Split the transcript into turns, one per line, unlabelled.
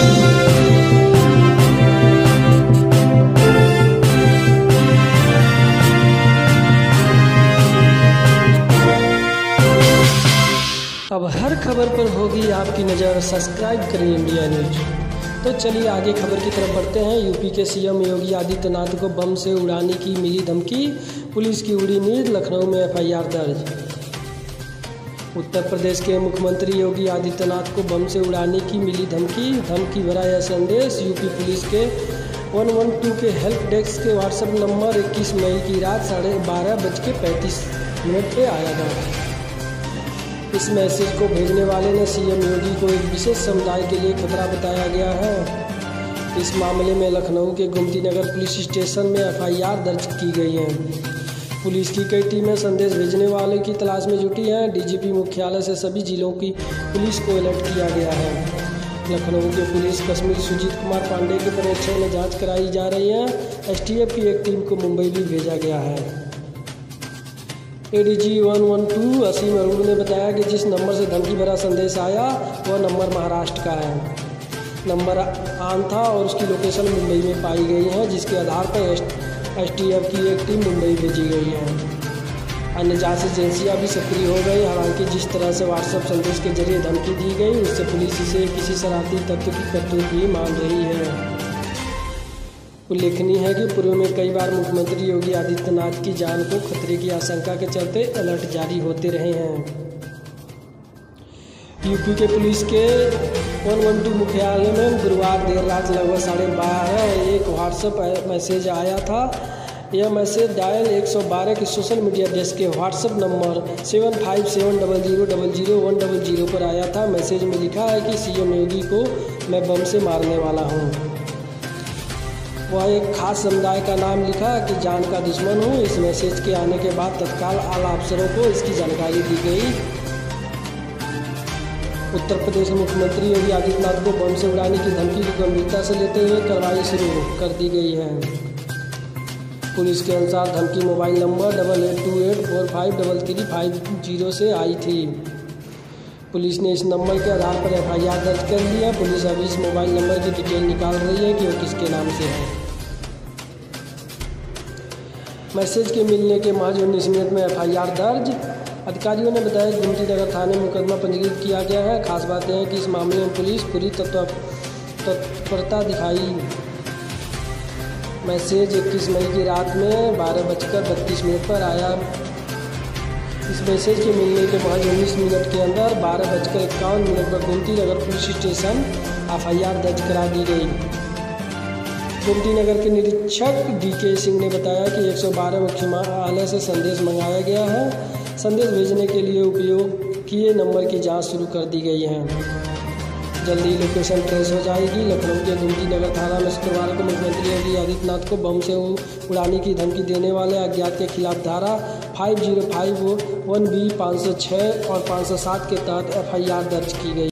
अब हर खबर पर होगी आपकी नज़र, सब्सक्राइब करें इंडिया न्यूज। तो चलिए आगे खबर की तरफ बढ़ते हैं। यूपी के सीएम योगी आदित्यनाथ को बम से उड़ाने की मिली धमकी, पुलिस की उड़ी नींद, लखनऊ में एफआईआर दर्ज। उत्तर प्रदेश के मुख्यमंत्री योगी आदित्यनाथ को बम से उड़ाने की मिली धमकी भरा यह संदेश यूपी पुलिस के 112 के हेल्प डेस्क के व्हाट्सएप नंबर 21 मई की रात 12:35 पे आया था। इस मैसेज को भेजने वाले ने सीएम योगी को एक विशेष समुदाय के लिए खतरा बताया गया है। इस मामले में लखनऊ के गोमती नगर पुलिस स्टेशन में एफआईआर दर्ज की गई है। पुलिस की कई टीमें संदेश भेजने वाले की तलाश में जुटी हैं। डीजीपी मुख्यालय से सभी जिलों की पुलिस को अलर्ट किया गया है। लखनऊ के पुलिस कश्मीर सुजीत कुमार पांडे के पर्यवेक्षण में जाँच कराई जा रही है। एसटीएफ की एक टीम को मुंबई भी भेजा गया है। एडीजी 112 असीम अरोड़ा ने बताया कि जिस नंबर से धमकी भरा संदेश आया वह नंबर महाराष्ट्र का है। नंबर आन था और उसकी लोकेशन मुंबई में पाई गई है, जिसके आधार पर एसटीएफ की एक टीम मुंबई भेजी गई है। अन्य जांच एजेंसियां भी सक्रिय हो गई। हालांकि जिस तरह से व्हाट्सएप संदेश के जरिए धमकी दी गई, उससे पुलिस इसे किसी शरारती तत्व की करतूत ही मान रही है। उल्लेखनीय है कि पूर्व में कई बार मुख्यमंत्री योगी आदित्यनाथ की जान को खतरे की आशंका के चलते अलर्ट जारी होते रहे हैं। यूपी के पुलिस के 112 मुख्यालय में गुरुवार देर रात लगभग 12:30 एक व्हाट्सएप मैसेज आया था। यह मैसेज डायल 112 के सोशल मीडिया डेस्क के व्हाट्सएप नंबर 7570000100 पर आया था। मैसेज में लिखा है कि सीएम योगी को मैं बम से मारने वाला हूँ। वह एक खास समुदाय का नाम लिखा कि जान का दुश्मन हूँ। इस मैसेज के आने के बाद तत्काल आला अफसरों को इसकी जानकारी दी गई। उत्तर प्रदेश के मुख्यमंत्री योगी आदित्यनाथ को बम से उड़ाने की धमकी को गंभीरता से लेते हुए कार्रवाई शुरू कर दी गई है। पुलिस के अनुसार धमकी मोबाइल नंबर 8828453350 से आई थी। पुलिस ने इस नंबर के आधार पर एफआईआर दर्ज कर ली है। पुलिस अभी इस मोबाइल नंबर की डिटेल निकाल रही है कि वो किसके नाम से है। मैसेज के मिलने के महज 19 मिनट में एफआईआर दर्ज। अधिकारियों ने बताया कि गोमती नगर थाने में मुकदमा पंजीकृत किया गया है। खास बात यह है कि इस मामले में पुलिस पूरी तत्परता दिखाई। मैसेज 21 मई की रात में 12:32 पर आया। इस मैसेज के मिलने के महज 19 मिनट के अंदर 12:51 पर Gomti Nagar police station FIR दर्ज करा दी गई। गोमती नगर के निरीक्षक डीके सिंह ने बताया कि 112 मुख्यालय से संदेश मंगाया गया है। संदेश भेजने के लिए उपयोग किए नंबर की जांच शुरू कर दी गई है। जल्दी ही लोकेशन ट्रेस हो जाएगी। लखनऊ के गोमती नगर थाना में शुक्रवार को मुख्यमंत्री योगी आदित्यनाथ को बम से उड़ाने की धमकी देने वाले अज्ञात के खिलाफ धारा 5051B 506 और 507 के तहत एफआईआर दर्ज की गई।